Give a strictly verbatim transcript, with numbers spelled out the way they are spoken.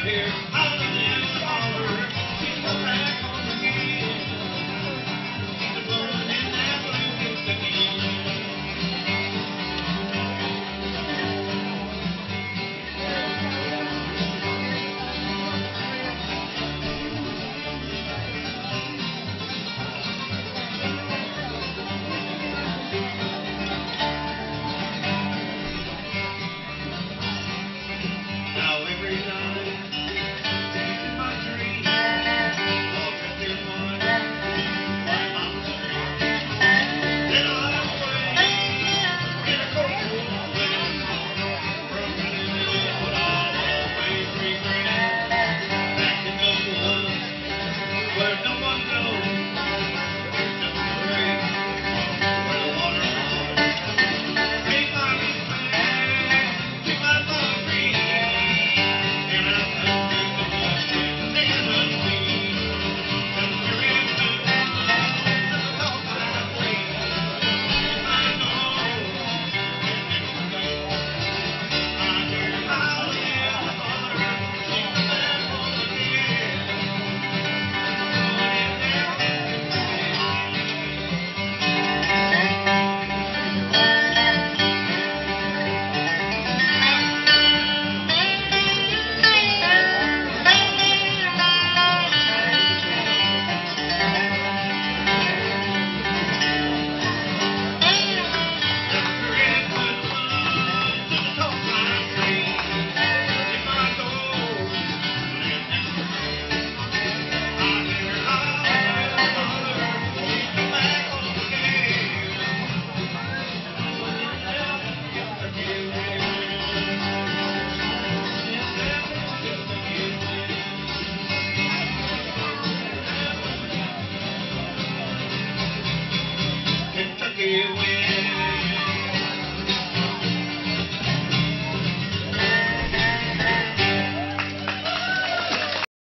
here, howling and holler. She's go back home again. She's blowing in that blue kiss again. Now every night, deep in my dreams, walking through one white mountain street. Then I awake in a cold wind, broken in the middle, but I'll always regret. Back in the woods, where no one knows, there's just a break, where the water flows. Take my lead back to my love dream. And I come to the bush and sing unseen. And we're in the woods, and the talk I play. If I know, and then I hear howling and holler. She's back home again. Blowing in that Kentucky